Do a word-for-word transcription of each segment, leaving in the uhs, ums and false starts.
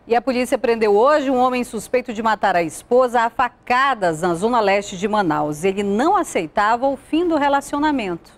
E a polícia prendeu hoje um homem suspeito de matar a esposa a facadas na zona leste de Manaus. Ele não aceitava o fim do relacionamento.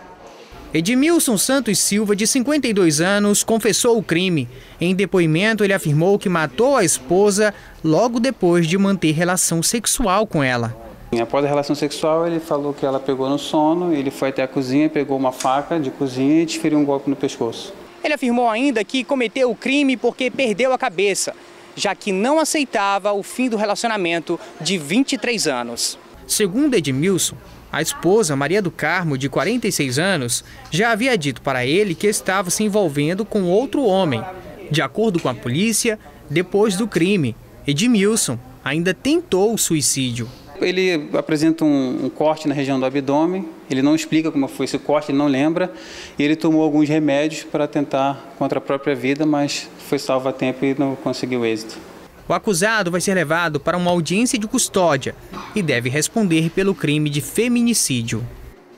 Edmilson Santos Silva, de cinquenta e dois anos, confessou o crime. Em depoimento, ele afirmou que matou a esposa logo depois de manter relação sexual com ela. Após a relação sexual, ele falou que ela pegou no sono, ele foi até a cozinha, pegou uma faca de cozinha e desferiu um golpe no pescoço. Ele afirmou ainda que cometeu o crime porque perdeu a cabeça, já que não aceitava o fim do relacionamento de vinte e três anos. Segundo Edmilson, a esposa, Maria do Carmo, de quarenta e seis anos, já havia dito para ele que estava se envolvendo com outro homem. De acordo com a polícia, depois do crime, Edmilson ainda tentou o suicídio. Ele apresenta um, um corte na região do abdômen, ele não explica como foi esse corte, ele não lembra. E ele tomou alguns remédios para tentar contra a própria vida, mas foi salvo a tempo e não conseguiu êxito. O acusado vai ser levado para uma audiência de custódia e deve responder pelo crime de feminicídio.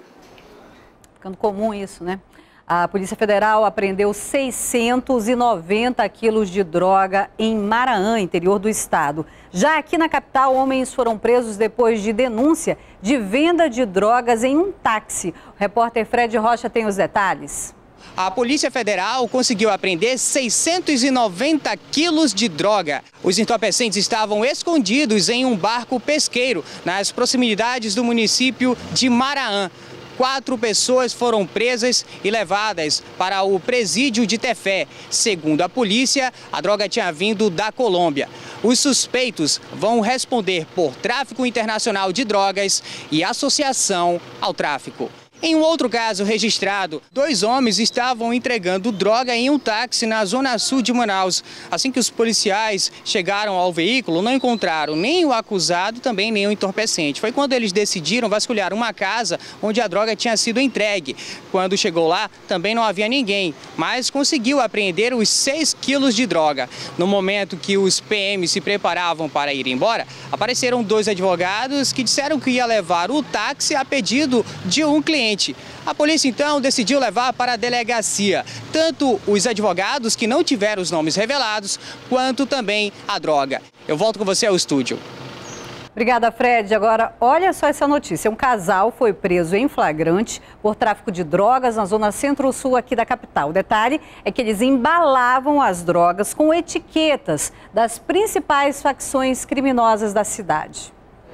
Ficando comum isso, né? A Polícia Federal apreendeu seiscentos e noventa quilos de droga em Maraã, interior do estado. Já aqui na capital, homens foram presos depois de denúncia de venda de drogas em um táxi. O repórter Fred Rocha tem os detalhes. A Polícia Federal conseguiu apreender seiscentos e noventa quilos de droga. Os entorpecentes estavam escondidos em um barco pesqueiro nas proximidades do município de Maraã. Quatro pessoas foram presas e levadas para o presídio de Tefé. Segundo a polícia, a droga tinha vindo da Colômbia. Os suspeitos vão responder por tráfico internacional de drogas e associação ao tráfico. Em um outro caso registrado, dois homens estavam entregando droga em um táxi na zona sul de Manaus. Assim que os policiais chegaram ao veículo, não encontraram nem o acusado, também nem o entorpecente. Foi quando eles decidiram vasculhar uma casa onde a droga tinha sido entregue. Quando chegou lá, também não havia ninguém, mas conseguiu apreender os seis quilos de droga. No momento que os P Ms se preparavam para ir embora, apareceram dois advogados que disseram que ia levar o táxi a pedido de um cliente. A polícia, então, decidiu levar para a delegacia tanto os advogados que não tiveram os nomes revelados, quanto também a droga. Eu volto com você ao estúdio. Obrigada, Fred. Agora, olha só essa notícia. Um casal foi preso em flagrante por tráfico de drogas na zona centro-sul aqui da capital. O detalhe é que eles embalavam as drogas com etiquetas das principais facções criminosas da cidade.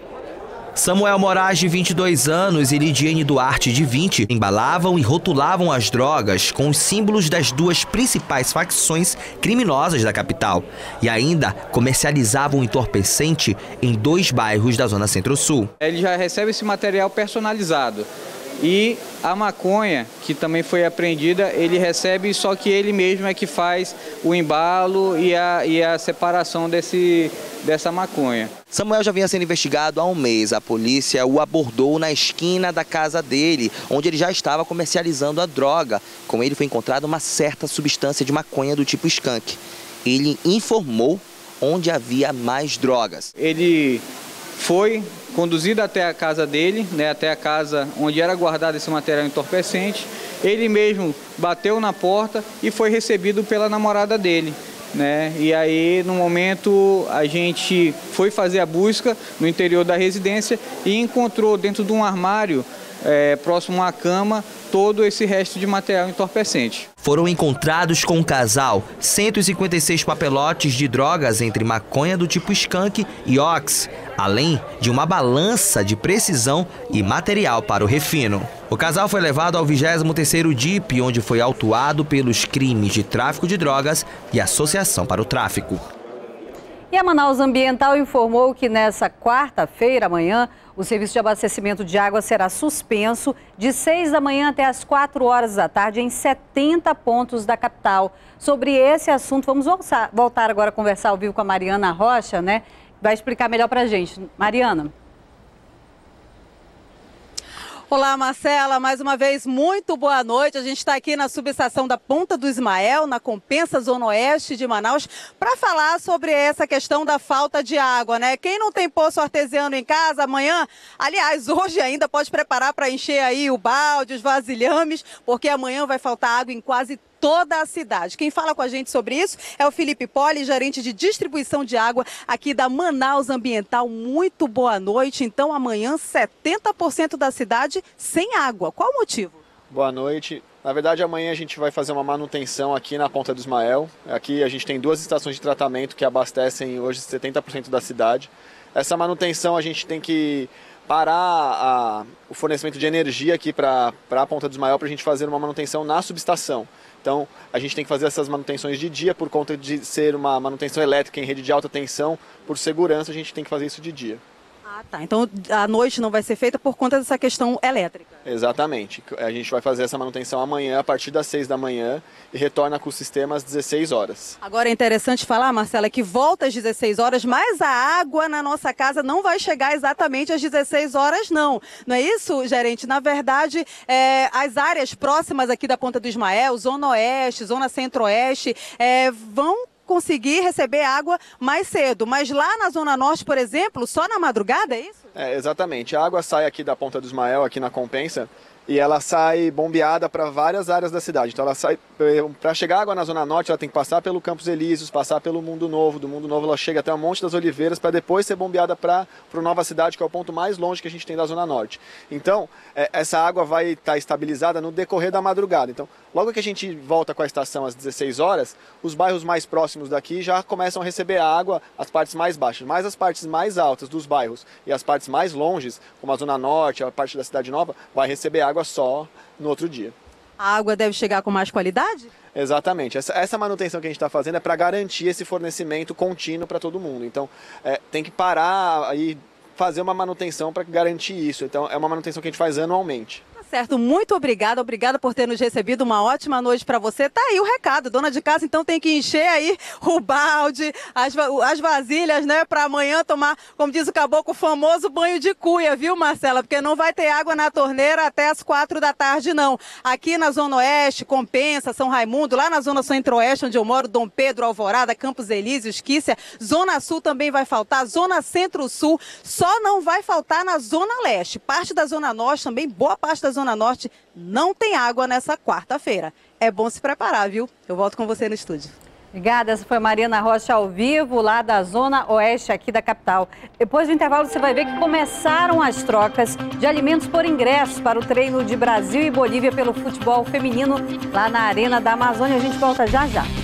Samuel Moraes, de vinte e dois anos, e Lidiane Duarte, de vinte, embalavam e rotulavam as drogas com os símbolos das duas principais facções criminosas da capital. E ainda comercializavam o entorpecente em dois bairros da zona centro-sul. Ele já recebe esse material personalizado. E a maconha, que também foi apreendida, ele recebe, só que ele mesmo é que faz o embalo e a, e a separação desse, dessa maconha. Samuel já vinha sendo investigado há um mês. A polícia o abordou na esquina da casa dele, onde ele já estava comercializando a droga. Com ele foi encontrada uma certa substância de maconha do tipo skunk. Ele informou onde havia mais drogas. Ele foi conduzido até a casa dele, né, até a casa onde era guardado esse material entorpecente. Ele mesmo bateu na porta e foi recebido pela namorada dele, né? E aí, no momento, a gente foi fazer a busca no interior da residência e encontrou dentro de um armário, é, próximo à cama, todo esse resto de material entorpecente. Foram encontrados com o casal cento e cinquenta e seis papelotes de drogas entre maconha do tipo skunk e ox, além de uma balança de precisão e material para o refino. O casal foi levado ao vigésimo terceiro D I P, onde foi autuado pelos crimes de tráfico de drogas e associação para o tráfico. E a Manaus Ambiental informou que nessa quarta-feira, amanhã, o serviço de abastecimento de água será suspenso de seis da manhã até as quatro horas da tarde em setenta pontos da capital. Sobre esse assunto, vamos voltar agora a conversar ao vivo com a Mariana Rocha, né? Vai explicar melhor para a gente. Mariana. Olá, Marcela, mais uma vez, muito boa noite. A gente está aqui na subestação da Ponta do Ismael, na Compensa Zona Oeste de Manaus, para falar sobre essa questão da falta de água, né? Quem não tem poço artesiano em casa, amanhã, aliás, hoje ainda pode preparar para encher aí o balde, os vasilhames, porque amanhã vai faltar água em quase toda a cidade. Quem fala com a gente sobre isso é o Felipe Poli, gerente de distribuição de água aqui da Manaus Ambiental. Muito boa noite. Então, amanhã, setenta por cento da cidade sem água. Qual o motivo? Boa noite. Na verdade, amanhã a gente vai fazer uma manutenção aqui na Ponta do Ismael. Aqui a gente tem duas estações de tratamento que abastecem hoje setenta por cento da cidade. Essa manutenção a gente tem que parar a, o fornecimento de energia aqui para a Ponta do Ismael para a gente fazer uma manutenção na subestação. Então, a gente tem que fazer essas manutenções de dia por conta de ser uma manutenção elétrica em rede de alta tensão. Por segurança, a gente tem que fazer isso de dia. Ah, tá. Então, a noite não vai ser feita por conta dessa questão elétrica. Exatamente. A gente vai fazer essa manutenção amanhã, a partir das seis da manhã, e retorna com o sistema às dezesseis horas. Agora é interessante falar, Marcela, que volta às dezesseis horas, mas a água na nossa casa não vai chegar exatamente às dezesseis horas, não. Não é isso, gerente? Na verdade, é, as áreas próximas aqui da Ponta do Ismael, Zona Oeste, Zona Centro-Oeste, é, vão conseguir receber água mais cedo. Mas lá na Zona Norte, por exemplo, só na madrugada, é isso? É, exatamente. A água sai aqui da Ponta do Ismael, aqui na Compensa, e ela sai bombeada para várias áreas da cidade. Então ela sai, para chegar água na Zona Norte, ela tem que passar pelo Campos Elíseos, passar pelo Mundo Novo. Do Mundo Novo ela chega até o Monte das Oliveiras para depois ser bombeada para a Nova Cidade, que é o ponto mais longe que a gente tem da Zona Norte. Então, é, essa água vai estar tá estabilizada no decorrer da madrugada. Então, logo que a gente volta com a estação às dezesseis horas, os bairros mais próximos daqui já começam a receber água, as partes mais baixas. Mas as partes mais altas dos bairros e as partes mais longes, como a Zona Norte, a parte da Cidade Nova, vai receber água só no outro dia. A água deve chegar com mais qualidade? Exatamente. Essa, essa manutenção que a gente está fazendo é para garantir esse fornecimento contínuo para todo mundo. Então, é, tem que parar e fazer uma manutenção para garantir isso. Então, é uma manutenção que a gente faz anualmente. Certo, muito obrigada, obrigada por ter nos recebido, uma ótima noite para você. Tá aí o recado, dona de casa então tem que encher aí o balde, as, as vasilhas, né, para amanhã tomar, como diz o caboclo, o famoso banho de cuia, viu, Marcela? Porque não vai ter água na torneira até as quatro da tarde, não. Aqui na Zona Oeste, Compensa, São Raimundo, lá na Zona Centro-Oeste, onde eu moro, Dom Pedro, Alvorada, Campos Elíseos, Quícia, Zona Sul também vai faltar, Zona Centro-Sul, só não vai faltar na Zona Leste. Parte da Zona Norte também, boa parte da Zona Norte não tem água nessa quarta-feira. É bom se preparar, viu? Eu volto com você no estúdio. Obrigada, essa foi Mariana Rocha ao vivo, lá da Zona Oeste aqui da capital. Depois do intervalo você vai ver que começaram as trocas de alimentos por ingressos para o treino de Brasil e Bolívia pelo futebol feminino lá na Arena da Amazônia. A gente volta já já.